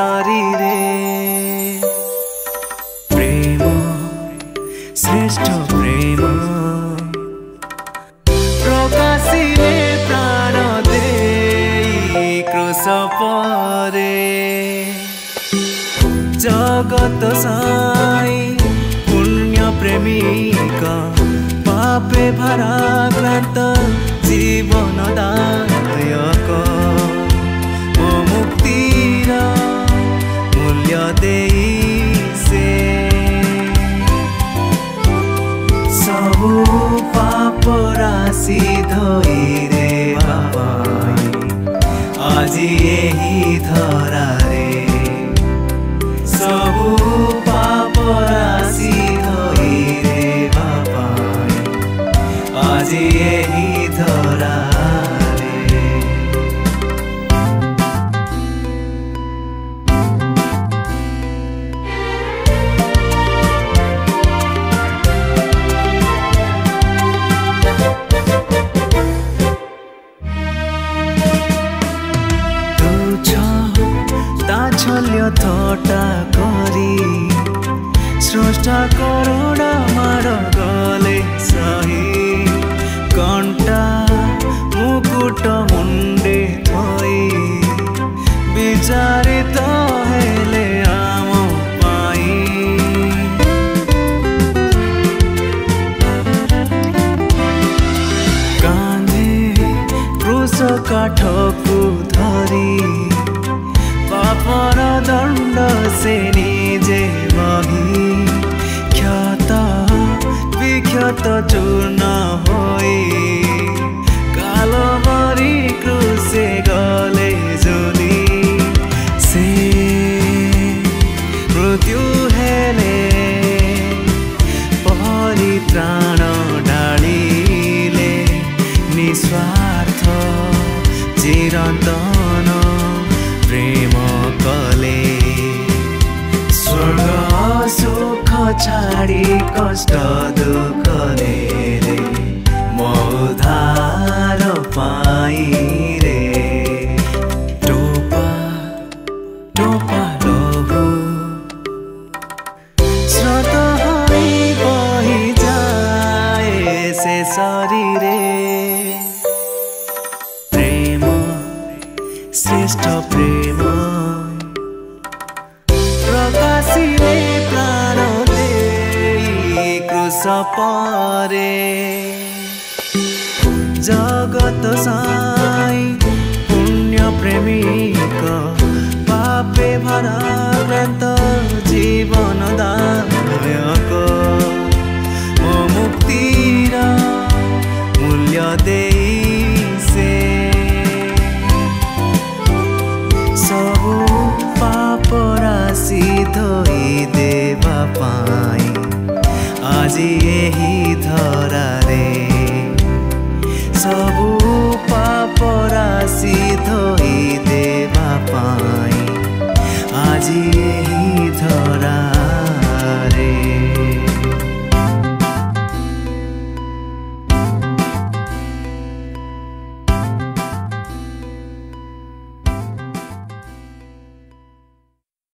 ଶରୀରେ ପ୍ରେମ ଶ୍ରେଷ୍ଠ ପ୍ରେମ ପ୍ରକାଶିଲେ ପ୍ରାଣ ଦେଇ କ୍ରୁଶ ପରେ ଜଗତ ସାଇ पुण्य प्रेमिक पापे भाराक्रांत जीवन दायक मो मुक्तिर मूल्य देई से सबु पाप राशि धोई रे बाबा आज यही धरा रे सबु पाप राशि धोई रे बाबा आज यही धरा रे। तुझ ताच्छल्य थटा करी स्रष्टा करुणा माड़ गले सही कंटा मुकुट मुंडे थई विचारित हेले आम पाई कांधे क्रूस काठकु धरी पापर दंड से निजे बही क्षत विक्षत चूर्ण होई कालवरी क्रूसे गले जुली से मृत्यु हेले परित्राण ढालिले निस्वार्थ चिरंतन प्रेम कले स्वर्ग सुख छाड़ी कष्ट दुख देले मो उद्धार पाई रे टोपा टोपा लहू स्रोत होई बही जाए से शरीरे प्रेम श्रेष्ठ प्रेम प्रकाशिले प्राण देई क्रूश परे जगत साई पुण्य प्रेमिक पापे भाराक्रांत जीवन दायक मो मुक्तिर मूल्य देई से सबु पाप राशि धोई देवा पाई आज यही धरा रे सबु पाप राशि धोई देवा पाई आज